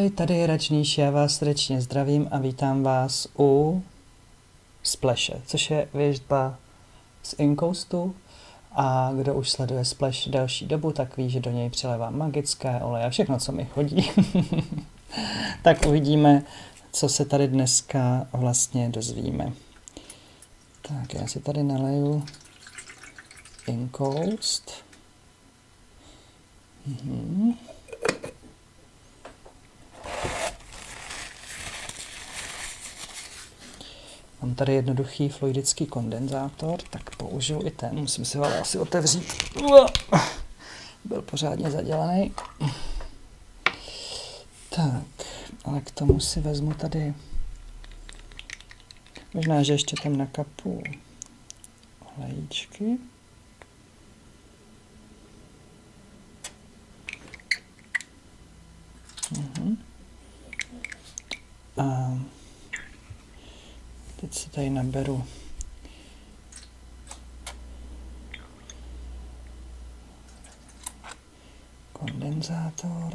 Ahoj, tady je Račníš, já vás srdečně zdravím a vítám vás u Splashe, což je věžba z Incoastu. A kdo už sleduje Splash delší dobu, tak ví, že do něj přilévám magické oleje a všechno, co mi chodí. Tak uvidíme, co se tady dneska vlastně dozvíme. Tak já si tady naleju Incoast. Mám tady jednoduchý fluidický kondenzátor, tak použiju i ten. Musím si ho ale asi otevřít. Byl pořádně zadělaný. Tak, ale k tomu si vezmu tady. Možná, že ještě tam nakapu olejíčky. A teď si tady naberu kondenzátor.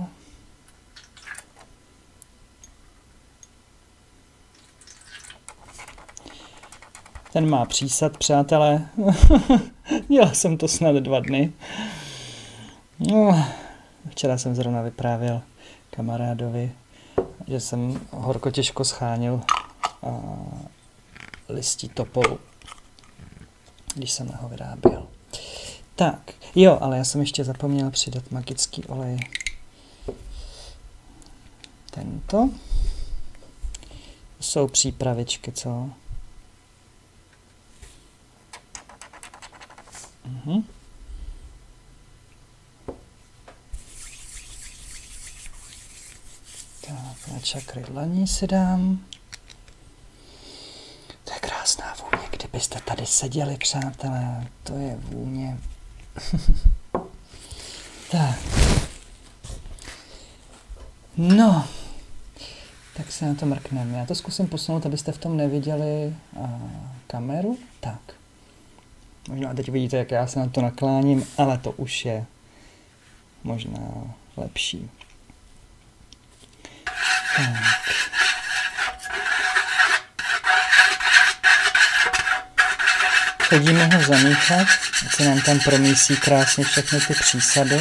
Ten má přísad, přátelé. Dělal jsem to snad 2 dny. No, včera jsem zrovna vyprávěl kamarádovi, že jsem horko těžko scháněl listí topolu, když jsem ho vyráběl. Tak, jo, ale já jsem ještě zapomněl přidat magický olej. Tento. To jsou přípravičky, co? Tak, na čakry dlaní si dám. To je krásná vůně, kdybyste tady seděli, přátelé, to je vůně. Tak. No, tak se na to mrkneme. Já to zkusím posunout, abyste v tom neviděli kameru. Tak. Možná teď vidíte, jak já se na to nakláním, ale to už je možná lepší. Tak. Chodíme ho zamíchat, ať se nám tam promísí krásně všechny ty přísady.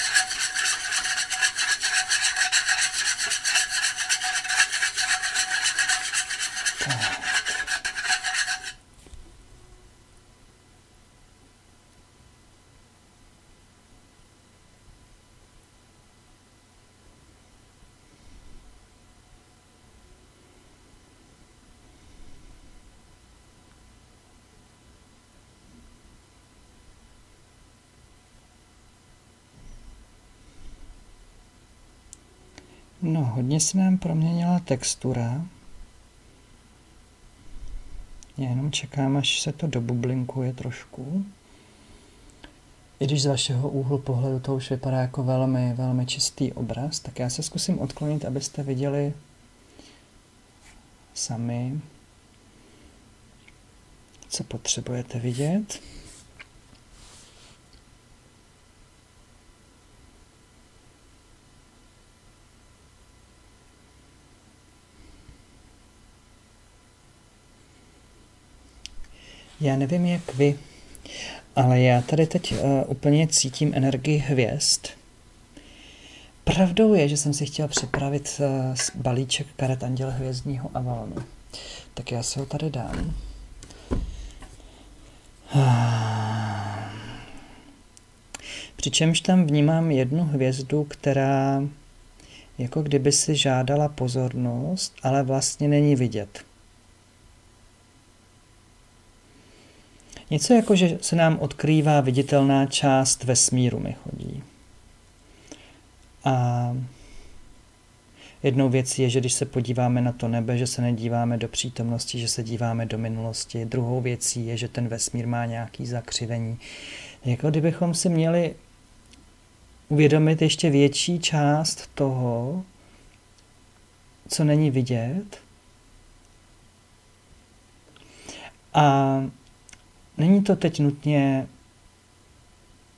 Tak. No, hodně se nám proměnila textura. Já jenom čekám, až se to dobublinkuje trošku. I když z vašeho úhlu pohledu to už vypadá jako velmi, velmi čistý obraz, tak já se zkusím odklonit, abyste viděli sami, co potřebujete vidět. Já nevím, jak vy, ale já tady teď úplně cítím energii hvězd. Pravdou je, že jsem si chtěl připravit balíček karet Anděl hvězdního Avalonu. Tak já si ho tady dám. Přičemž tam vnímám jednu hvězdu, která jako kdyby si žádala pozornost, ale vlastně není vidět. Něco jako, že se nám odkrývá viditelná část vesmíru mi chodí. A jednou věcí je, že když se podíváme na to nebe, že se nedíváme do přítomnosti, že se díváme do minulosti. Druhou věcí je, že ten vesmír má nějaký zakřivení. Jako kdybychom si měli uvědomit ještě větší část toho, co není vidět. A není to teď nutně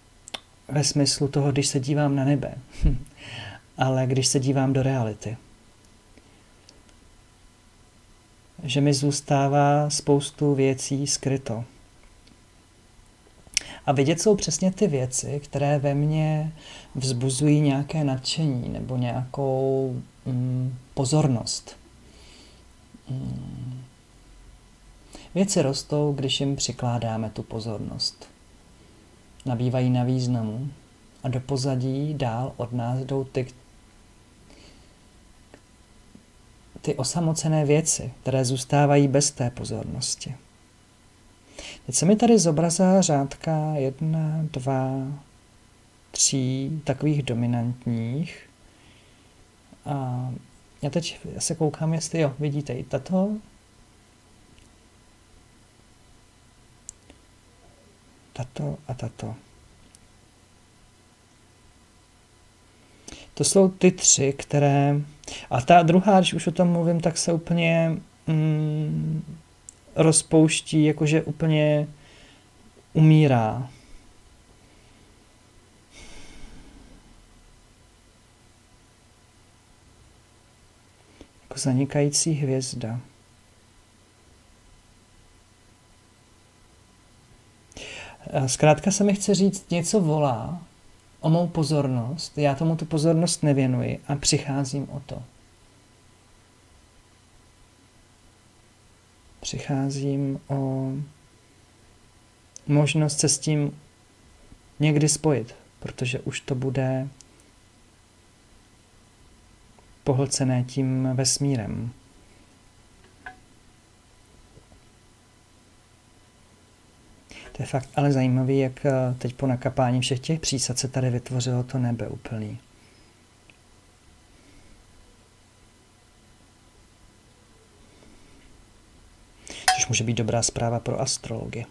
ve smyslu toho, když se dívám na nebe, ale když se dívám do reality. že mi zůstává spoustu věcí skryto. A vidět jsou přesně ty věci, které ve mně vzbuzují nějaké nadšení nebo nějakou pozornost. Věci rostou, když jim přikládáme tu pozornost. Nabývají na významu a do pozadí dál od nás jdou ty osamocené věci, které zůstávají bez té pozornosti. Teď se mi tady zobrazila řádka 1, 2, 3 takových dominantních. A já teď se koukám, jestli jo, vidíte i tato. Tato a tato. To jsou ty 3, které... A ta druhá, když už o tom mluvím, tak se úplně rozpouští, jakože úplně umírá. Jako zanikající hvězda. Zkrátka se mi chce říct, něco volá o mou pozornost, já tomu tu pozornost nevěnuji a přicházím o to. Přicházím o možnost se s tím někdy spojit, protože už to bude pohlcené tím vesmírem. To je fakt ale zajímavé, jak teď po nakapání všech těch přísad se tady vytvořilo to nebe úplný. Což může být dobrá zpráva pro astrologii.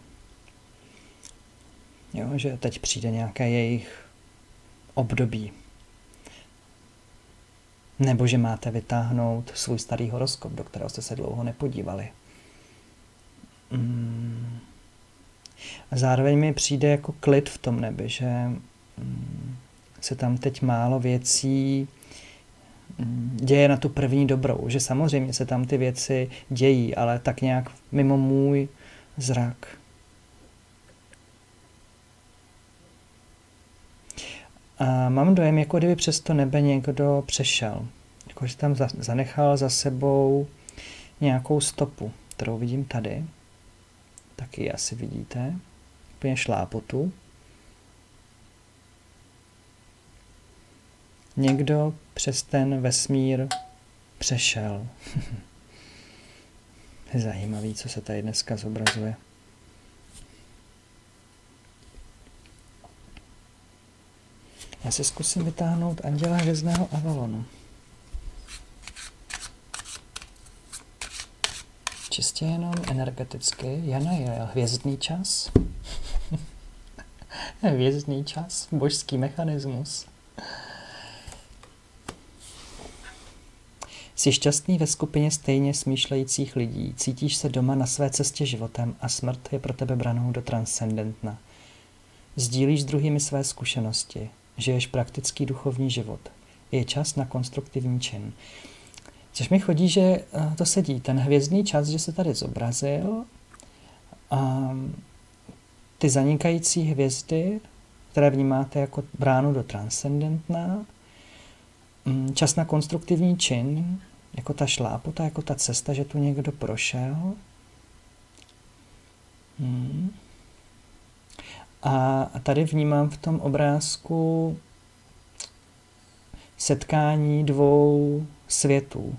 Jo, že teď přijde nějaké jejich období. Nebo že máte vytáhnout svůj starý horoskop, do kterého jste se dlouho nepodívali. A zároveň mi přijde jako klid v tom nebi, že se tam teď málo věcí děje na tu první dobrou. Že samozřejmě se tam ty věci dějí, ale tak nějak mimo můj zrak. A mám dojem, jako kdyby přes to nebe někdo přešel. Jako, že tam zanechal za sebou nějakou stopu, kterou vidím tady. Taky asi vidíte. Úplně šlápotu. Někdo přes ten vesmír přešel. Je zajímavý, co se tady dneska zobrazuje. Já si zkusím vytáhnout anděla hvězdného Avalonu. Čistě jenom energeticky. Jana je hvězdný čas. Hvězdný čas, božský mechanismus. Jsi šťastný ve skupině stejně smýšlejících lidí, cítíš se doma na své cestě životem a smrt je pro tebe branou do transcendentna. Sdílíš s druhými své zkušenosti, žiješ praktický duchovní život. Je čas na konstruktivní čin. Což mi chodí, že to sedí, ten hvězdný čas, že se tady zobrazil, a ty zanikající hvězdy, které vnímáte jako bránu do transcendentna, čas na konstruktivní čin, jako ta šlápota, jako ta cesta, že tu někdo prošel. A tady vnímám v tom obrázku setkání dvou světů.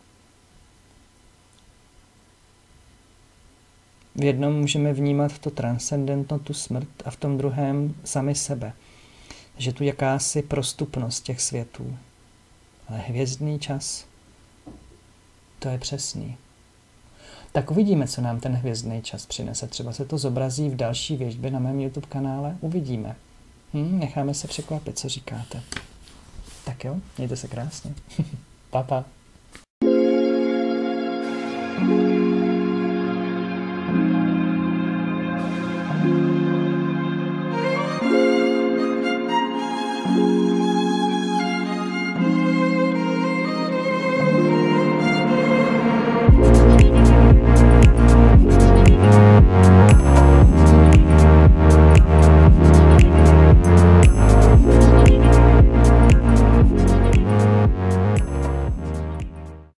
V jednom můžeme vnímat to transcendentno, tu smrt, a v tom druhém sami sebe. Že tu jakási prostupnost těch světů. Ale hvězdný čas, to je přesný. Tak uvidíme, co nám ten hvězdný čas přinese. Třeba se to zobrazí v další věštbě na mém YouTube kanále. Uvidíme. Necháme se překvapit, co říkáte. Tak jo, mějte se krásně. Pa, pa.